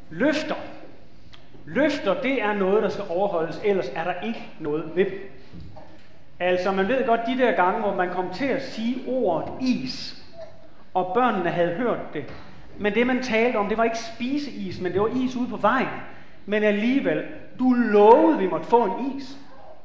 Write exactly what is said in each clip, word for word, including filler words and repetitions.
Løfter. Løfter, det er noget, der skal overholdes, ellers er der ikke noget ved dem. Altså, man ved godt de der gange, hvor man kom til at sige ordet is, og børnene havde hørt det. Men det, man talte om, det var ikke spiseis, men det var is ude på vejen. Men alligevel, du lovede, vi måtte få en is.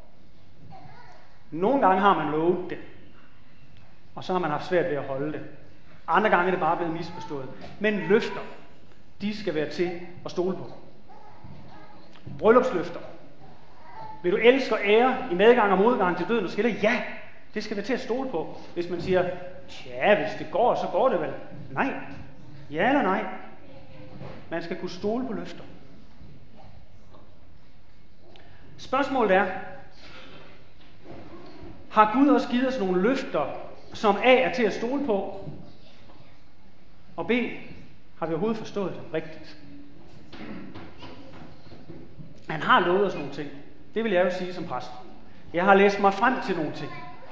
Nogle gange har man lovet det, og så har man haft svært ved at holde det. Andre gange er det bare blevet misforstået. Men løfter, de skal være til at stole på. Bryllupsløfter. Vil du elske og ære i medgang og modgang til døden og skille? Ja, det skal være til at stole på. Hvis man siger, tja, hvis det går, så går det vel. Nej. Ja eller nej. Man skal kunne stole på løfter. Spørgsmålet er, har Gud også givet os nogle løfter, som A er til at stole på, og B, har vi overhovedet forstået det rigtigt? Han har lovet os nogle ting. Det vil jeg jo sige som præst. Jeg har læst mig frem til nogle ting.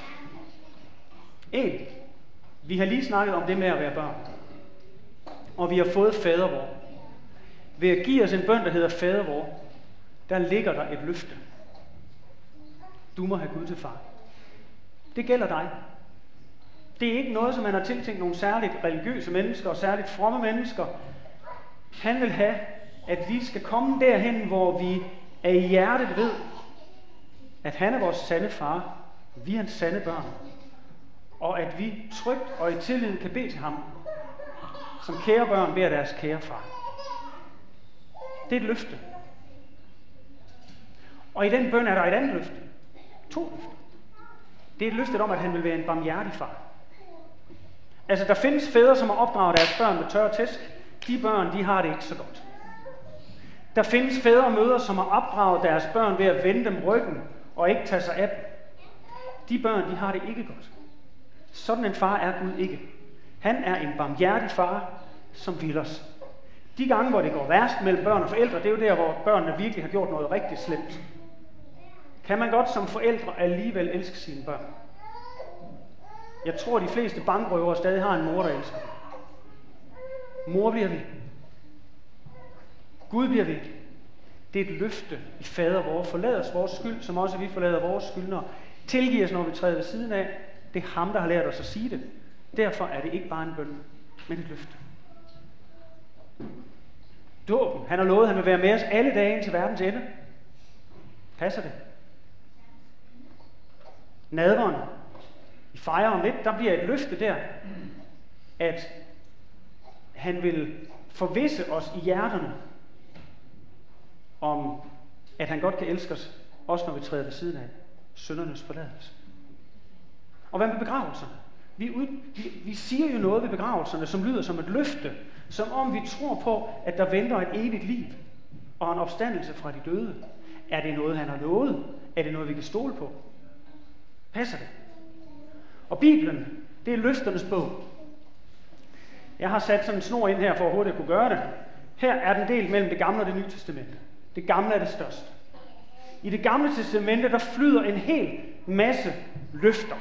En, vi har lige snakket om det med at være børn. Og vi har fået fadervor. Ved at give os en bøn, der hedder fadervor, der ligger der et løfte. Du må have Gud til far. Det gælder dig. Det er ikke noget, som man har tiltænkt nogle særligt religiøse mennesker og særligt fromme mennesker. Han vil have, at vi skal komme derhen, hvor vi af hjertet ved, at han er vores sande far, vi er hans sande børn, og at vi trygt og i tillid kan bede til ham, som kære børn beder deres kære far. Det er et løfte. Og i den bøn er der et andet løfte. To løfter. Det er et løfte om, at han vil være en barmhjertig far. Altså, der findes fædre, som har opdraget deres børn med tørre tæsk. De børn, de har det ikke så godt. Der findes fædre og mødre, som har opdraget deres børn ved at vende dem ryggen og ikke tage sig af dem. De børn, de har det ikke godt. Sådan en far er Gud ikke. Han er en barmhjertig far, som vil os. De gange, hvor det går værst mellem børn og forældre, det er jo der, hvor børnene virkelig har gjort noget rigtig slemt. Kan man godt som forældre alligevel elske sine børn? Jeg tror, de fleste bankrøvere stadig har en mor, der elsker dem. Mor bliver vi. Gud bliver vi. Det er et løfte i fader vor. Forlad os vores skyld, som også vi forlader vores skyldnere. Tilgiv os, når vi træder ved siden af. Det er ham, der har lært os at sige det. Derfor er det ikke bare en bøn, men et løfte. Dåben. Han har lovet, at han vil være med os alle dage indtil verdens ende. Passer det? Nadveren. Vi fejrer om lidt. Der bliver et løfte der, at han vil forvisse os i hjerterne om, at han godt kan elske os, også når vi træder ved siden af syndernes forladelse. Og hvad med begravelserne? Vi, ud, vi, vi siger jo noget ved begravelserne, som lyder som et løfte, som om vi tror på, at der venter et evigt liv og en opstandelse fra de døde. Er det noget, han har lovet? Er det noget, vi kan stole på? Passer det? Og Bibelen, det er løfternes bog. Jeg har sat sådan en snor ind her, for at hurtigt at kunne gøre det. Her er den delt mellem det gamle og det nye testamente. Det gamle er det største. I det gamle testamente, der flyder en hel masse løfter.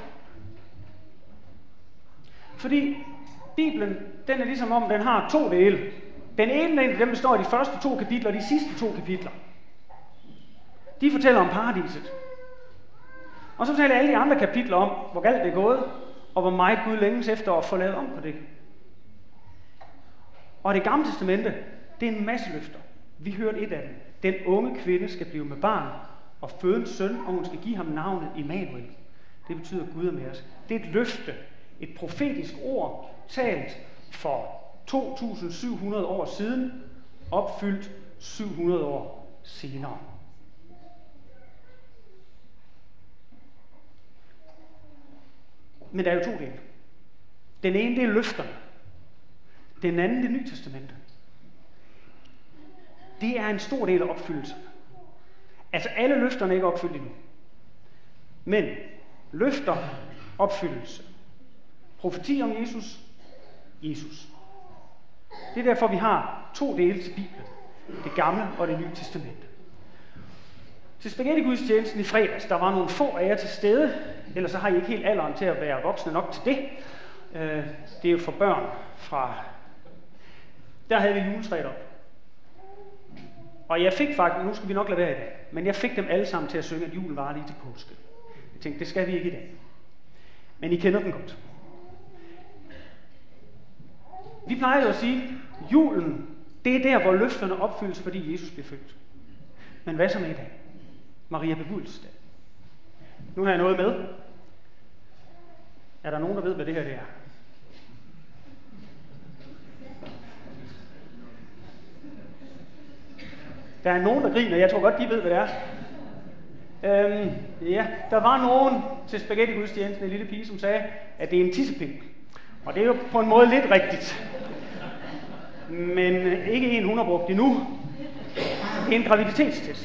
Fordi Bibelen, den er ligesom om, den har to dele. Den ene del, den består af de første to kapitler, og de sidste to kapitler. De fortæller om paradiset. Og så fortæller alle de andre kapitler om, hvor galt det er gået, og hvor meget Gud længes efter at få lavet om på det. Og det gamle testamente, det er en masse løfter. Vi hørte et af dem. Den unge kvinde skal blive med barn og føde en søn, og hun skal give ham navnet Immanuel. Det betyder Gud er med os. Det er et løfte, et profetisk ord, talt for to tusind syv hundrede år siden, opfyldt syv hundrede år senere. Men der er jo to dele. Den ene, det er løfterne. Den anden, det nye testamente. Det er en stor del af opfyldelsen. Altså alle løfterne er ikke opfyldt endnu. Men løfter, opfyldelse. Profeti om Jesus, Jesus. Det er derfor, vi har to dele til Bibelen. Det gamle og det nye testamente. Til spaghetti-gudstjenesten i fredags, der var nogle få af jer til stede, ellers så har I ikke helt alderen til at være voksne nok til det. Det er jo for børn fra... Der havde vi juletræet op. Og jeg fik faktisk, nu skal vi nok lade være i dag, men jeg fik dem alle sammen til at synge, at julen var lige til påske. Jeg tænkte, det skal vi ikke i dag. Men I kender den godt. Vi plejer jo at sige, at julen, det er der, hvor løfterne opfyldes, fordi Jesus bliver født. Men hvad så med i dag? Maria Bebudelsesdag. Nu har jeg noget med. Er der nogen, der ved, hvad det her det er? Der er nogen, der griner. Jeg tror godt, de ved, hvad det er. Øhm, ja, der var nogen til spaghetti-gudstjenesten, en lille pige, som sagde, at det er en tissepind. Og det er jo på en måde lidt rigtigt. Men ikke en, hun har brugt endnu. Det er en graviditetstest.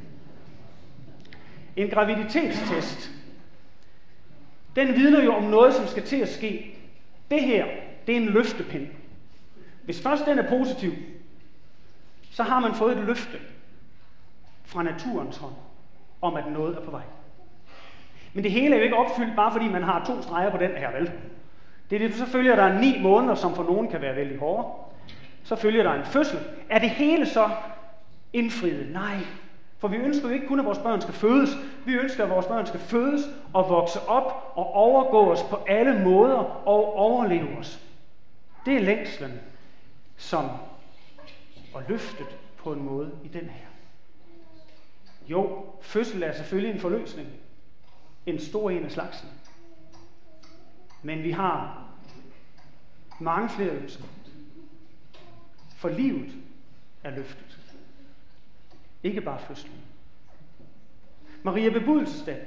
En graviditetstest, den vidner jo om noget, som skal til at ske. Det her, det er en løftepind. Hvis først den er positiv, så har man fået et løfte fra naturens hånd, om at noget er på vej. Men det hele er jo ikke opfyldt, bare fordi man har to streger på den her, vel? Det er det, så følger der ni måneder, som for nogen kan være vældig hårde. Så følger der en fødsel. Er det hele så indfriet? Nej. For vi ønsker jo ikke kun, at vores børn skal fødes. Vi ønsker, at vores børn skal fødes og vokse op og overgå os på alle måder og overleve os. Det er længslen, som er løftet på en måde i den her. Jo, fødsel er selvfølgelig en forløsning. En stor en af slagsen. Men vi har mange flere ønsker. For livet er løftet. Ikke bare fødslen. Maria Bebudelsesdag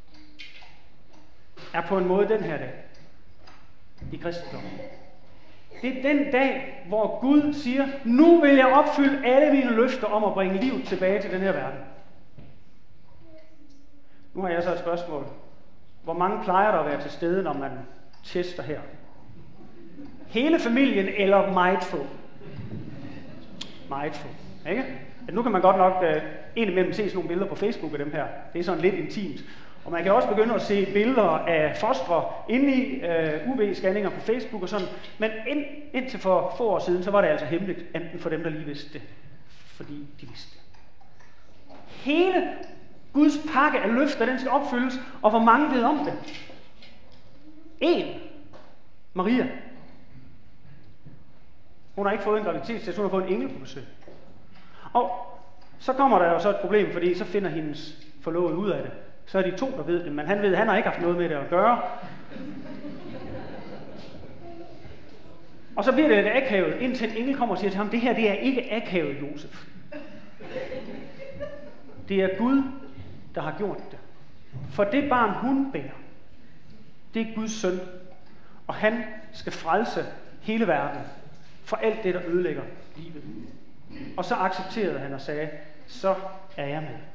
er på en måde den her dag i kristendommen. Det er den dag, hvor Gud siger, nu vil jeg opfylde alle mine løfter om at bringe livet tilbage til den her verden. Nu har jeg så et spørgsmål. Hvor mange plejer der at være til stede, når man tester her? Hele familien eller meget få? Meget få, ikke? Nu kan man godt nok uh, indimellem se sådan nogle billeder på Facebook af dem her. Det er sådan lidt intimt. Og man kan også begynde at se billeder af fostre inde i uh, U V-scanninger på Facebook og sådan. Men ind, indtil for få år siden, så var det altså hemmeligt, enten for dem, der lige vidste det, fordi de vidste det. Hele Guds pakke af løfter, den skal opfyldes, og hvor mange ved om det? En. Maria. Hun har ikke fået en graviditetstest, hun har fået en engel på besøg. Og så kommer der jo så et problem, fordi så finder hendes forlovede ud af det. Så er de to, der ved det, men han ved, at han har ikke haft noget med det at gøre. Og så bliver det lidt akavet, indtil en engel kommer og siger til ham, det her det er ikke akavet, Josef. Det er Gud, der har gjort det. For det barn, hun bærer, det er Guds søn. Og han skal frelse hele verden for alt det, der ødelægger livet. Og så accepterede han og sagde, så er jeg med.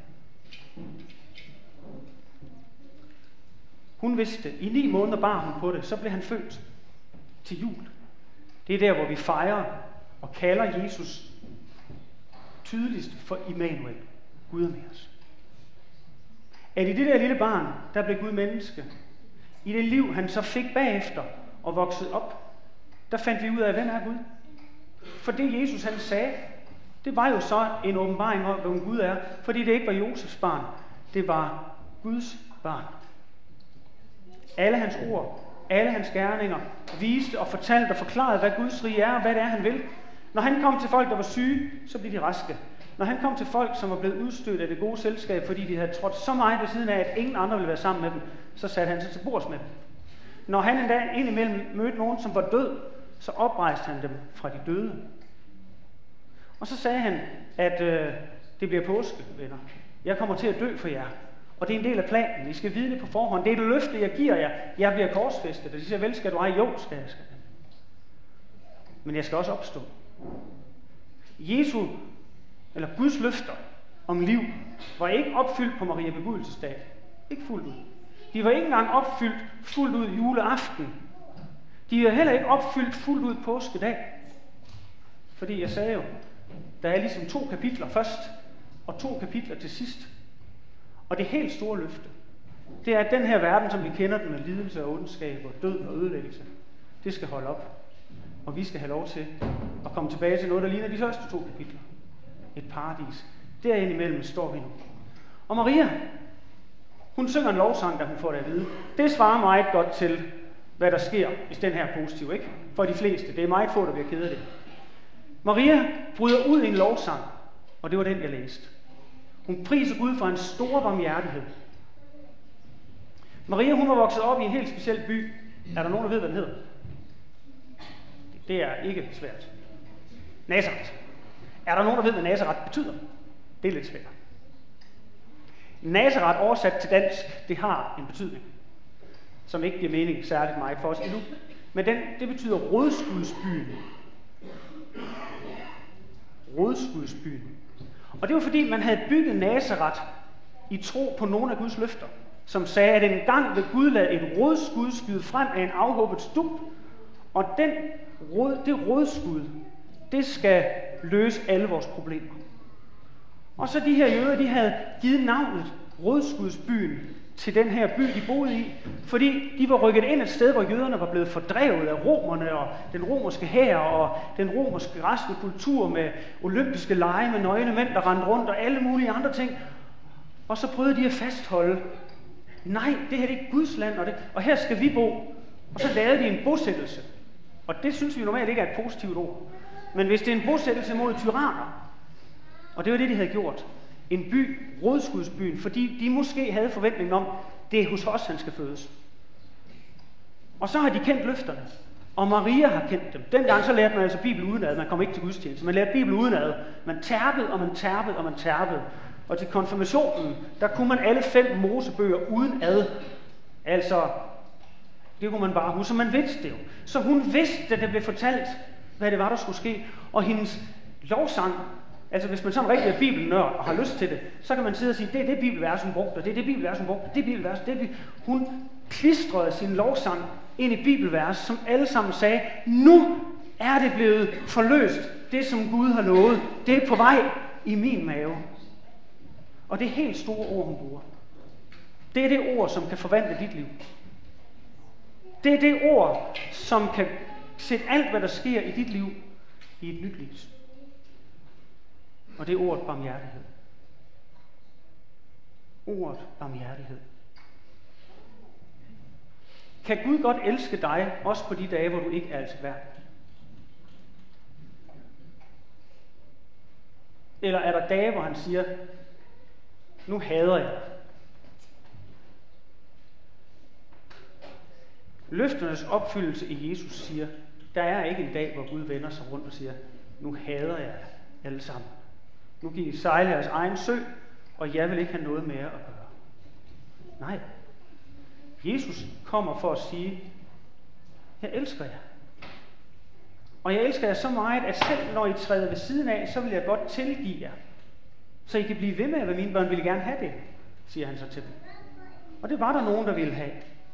Hun vidste, i ni måneder bar hun på det, så blev han født til jul. Det er der, hvor vi fejrer og kalder Jesus tydeligst for Immanuel. Gud er med os. At i det der lille barn, der blev Gud menneske. I det liv, han så fik bagefter og voksede op, der fandt vi ud af, hvem er Gud? For det Jesus han sagde, det var jo så en åbenbaring om, hvem Gud er, fordi det ikke var Josefs barn, det var Guds barn. Alle hans ord, alle hans gerninger, viste og fortalte og forklarede, hvad Guds rige er og hvad det er, han vil. Når han kom til folk, der var syge, så blev de raske. Når han kom til folk, som var blevet udstødt af det gode selskab, fordi de havde trådt så meget ved siden af, at ingen andre ville være sammen med dem, så satte han sig til bords med dem. Når han endda indimellem mødte nogen, som var død, så oprejste han dem fra de døde. Og så sagde han, at øh, det bliver påske, venner. Jeg kommer til at dø for jer. Og det er en del af planen. I skal vide det på forhånd. Det er et løfte, jeg giver jer. Jeg bliver korsfæstet. Og de siger, vel skal du ej? Jo, skal jeg. Skal. Men jeg skal også opstå. Jesu, eller Guds løfter om liv, var ikke opfyldt på Maria Bebudelsesdag. Ikke fuldt ud. De var ikke engang opfyldt fuldt ud juleaften. De er heller ikke opfyldt fuldt ud påskedag. Fordi jeg sagde jo, der er ligesom to kapitler først, og to kapitler til sidst. Og det helt store løfte, det er, at den her verden, som vi kender den med lidelse og ondskab og død og ødelæggelse, det skal holde op. Og vi skal have lov til at komme tilbage til noget, der ligner de første to kapitler. et paradis. Derimellem står vi nu. Og Maria, hun synger en lovsang, da hun får det at vide. Det svarer meget godt til, hvad der sker, hvis den her er positiv, ikke? For de fleste. Det er meget få, der bliver ked af det. Maria bryder ud i en lovsang, og det var den, jeg læste. Hun priser Gud for en stor barmhjertighed. Maria, hun var vokset op i en helt speciel by. Er der nogen, der ved, hvad den hedder? Det er ikke svært. Nazareth. Er der nogen, der ved, hvad Nazareth betyder? Det er lidt svært. Nazareth oversat til dansk, det har en betydning, som ikke giver mening særligt meget for os endnu. Men den, det betyder rådskudsbyen. Rådskudsbyen. Og det var fordi, man havde bygget Nazareth i tro på nogle af Guds løfter, som sagde, at en gang vil Gud lade et rådskud skyde frem af en afhubbet stup, og den råd, det rådskud, det skal løse alle vores problemer. Og så de her jøder, de havde givet navnet Rådskudsbyen til den her by, de boede i, fordi de var rykket ind et sted, hvor jøderne var blevet fordrevet af romerne og den romerske hær og den romerske resten kultur med olympiske lege med nøgne mænd, der rendte rundt og alle mulige andre ting. Og så prøvede de at fastholde, nej, det her det er Guds land, og, det, og her skal vi bo. Og så lavede de en bosættelse. Og det synes vi normalt ikke er et positivt ord. Men hvis det er en bosættelse mod tyranner, og det var det, de havde gjort, en by, Rådskudsbyen, fordi de måske havde forventningen om, det er hos os, han skal fødes. Og så har de kendt løfterne, og Maria har kendt dem. Dengang så lærte man altså Bibel udenad, man kom ikke til gudstjeneste, man lærte Bibel udenad. Man tærpede, og man tærpede, og man tærpede. Og til konfirmationen, der kunne man alle fem mosebøger udenad. Altså, det kunne man bare huske, så man vidste det jo. Så hun vidste, da det blev fortalt, hvad det var, der skulle ske. Og hendes lovsang, altså hvis man sådan rigtig er bibelnørd og har lyst til det, så kan man sidde og sige, det er det bibelvers, hun brugte, og det er det bibelvers, hun brugte, det er bibelvers, det er det. Hun klistrede sin lovsang ind i bibelvers, som alle sammen sagde, nu er det blevet forløst, det som Gud har lovet, det er på vej i min mave. Og det er helt store ord, hun bruger. Det er det ord, som kan forvandle dit liv. Det er det ord, som kan sætte alt, hvad der sker i dit liv, i et nyt liv. Og det er ordet barmhjertighed. Ordet barmhjertighed. Kan Gud godt elske dig, også på de dage, hvor du ikke er elskværdig? Eller er der dage, hvor han siger, nu hader jeg dig? Løfternes opfyldelse i Jesus siger, der er ikke en dag, hvor Gud vender sig rundt og siger, nu hader jeg jer alle sammen. Nu kan I sejle jeres egen sø, og jeg vil ikke have noget mere at gøre. Nej. Jesus kommer for at sige, jeg elsker jer. Og jeg elsker jer så meget, at selv når I træder ved siden af, så vil jeg godt tilgive jer. Så I kan blive ved med, hvad mine børn ville gerne have det, siger han så til dem. Og det var der nogen, der ville have.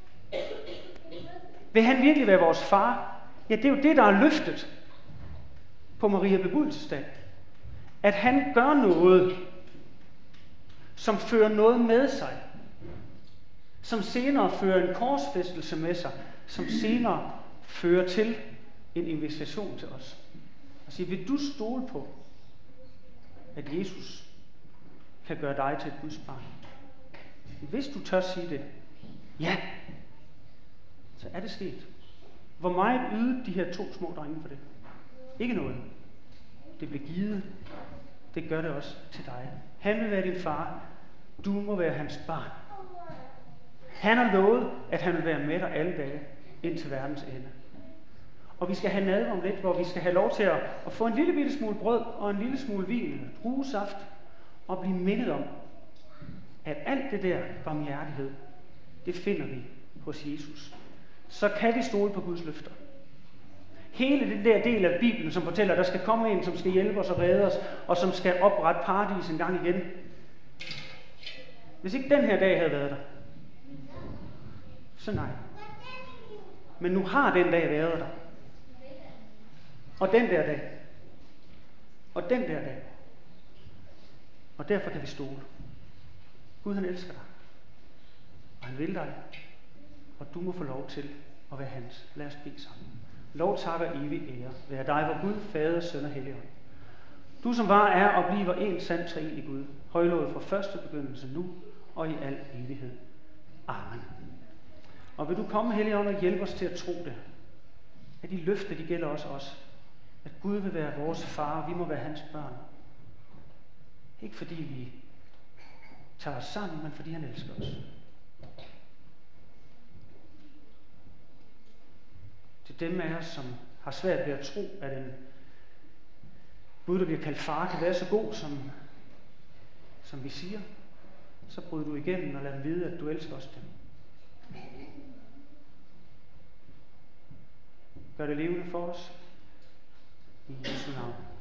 Vil han virkelig være vores far? Ja, det er jo det, der er løftet på Maria bebudelsesdag. At han gør noget, som fører noget med sig. Som senere fører en korsfæstelse med sig. Som senere fører til en invitation til os. Og sige, vil du stole på, at Jesus kan gøre dig til et Guds barn? Hvis du tør sige det, ja, så er det sket. Hvor meget ydede de her to små drenge for det? Ikke noget. Det blev givet. Det gør det også til dig. Han vil være din far. Du må være hans barn. Han har lovet, at han vil være med dig alle dage, indtil verdens ende. Og vi skal have nadver om lidt, hvor vi skal have lov til at, at få en lille bitte smule brød og en lille smule vin, druesaft, og blive mindet om, at alt det der barmhjertighed, det finder vi hos Jesus. Så kan vi stole på Guds løfter. Hele den der del af Bibelen, som fortæller, at der skal komme en, som skal hjælpe os og redde os, og som skal oprette paradis en gang igen. Hvis ikke den her dag havde været der, så nej. Men nu har den dag været der. Og den der dag. Og den der dag. Og derfor kan vi stole. Gud, han elsker dig. Og han vil dig. Og du må få lov til at være hans. Lad os bede sammen. Lov, tak og evig ære være dig, hvor Gud, Fader, Søn og Helligånd. Du som var, er og bliver en sand treenig Gud, højlovet fra første begyndelse nu og i al evighed. Amen. Og vil du komme, Helligånd, og hjælpe os til at tro det? At de løfter, de gælder også os. At Gud vil være vores far, og vi må være hans børn. Ikke fordi vi tager os sammen, men fordi han elsker os. Til dem af os, som har svært ved at tro, at en Gud, der bliver kaldt far, kan være så god, som, som vi siger, så bryder du igennem og lad dem vide, at du elsker os dem. Gør det levende for os. I Jesu navn.